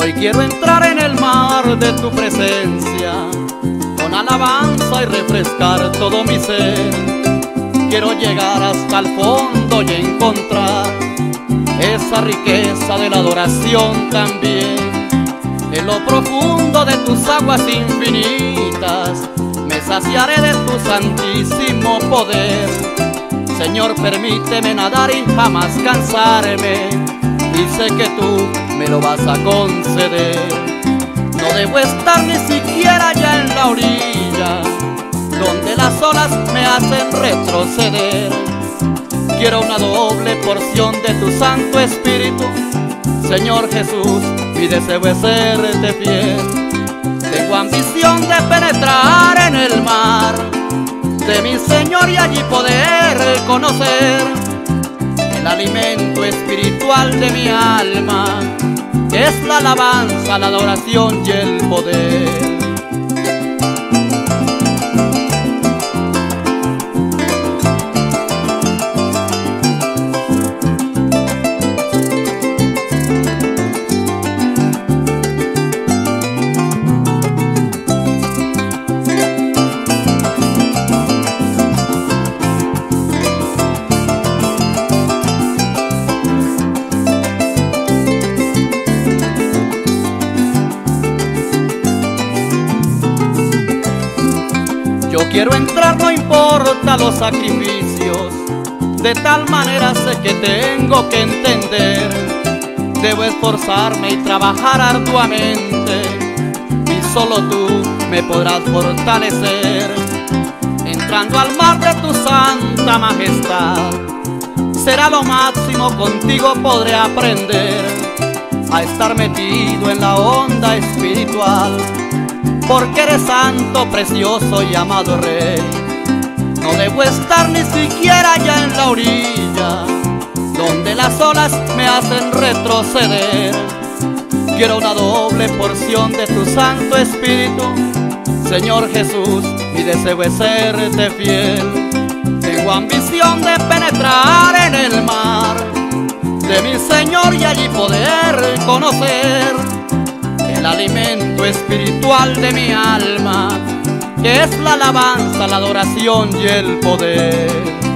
Hoy quiero entrar en el mar de tu presencia, con alabanza y refrescar todo mi ser. Quiero llegar hasta el fondo y encontrar esa riqueza de la adoración también. En lo profundo de tus aguas infinitas me saciaré de tu santísimo poder. Señor, permíteme nadar y jamás cansarme, y sé que tú me lo vas a conceder. No debo estar ni siquiera ya en la orilla, donde las olas me hacen retroceder. Quiero una doble porción de tu Santo Espíritu. Señor Jesús, mi deseo es serte fiel. Tengo ambición de penetrar en el mar de mi Señor y allí poder conocer el alimento espiritual de mi alma, que es la alabanza, la adoración y el poder. Yo quiero entrar, no importa los sacrificios, de tal manera sé que tengo que entender. Debo esforzarme y trabajar arduamente, y solo tú me podrás fortalecer. Entrando al mar de tu santa majestad, será lo máximo, contigo podré aprender a estar metido en la onda espiritual, porque eres santo, precioso y amado Rey. No debo estar ni siquiera ya en la orilla, donde las olas me hacen retroceder. Quiero una doble porción de tu Santo Espíritu. Señor Jesús, mi deseo es serte fiel. Tengo ambición de penetrar en el mar de mi Señor y allí poder conocer el alimento espiritual de mi alma, que es la alabanza, la adoración y el poder.